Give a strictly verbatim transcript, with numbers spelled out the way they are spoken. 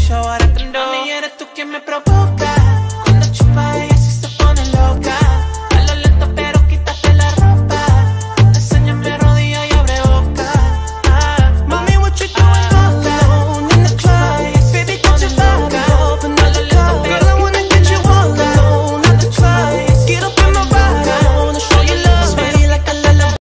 show, ahora te ando. Mami, eres tú quien me provoca.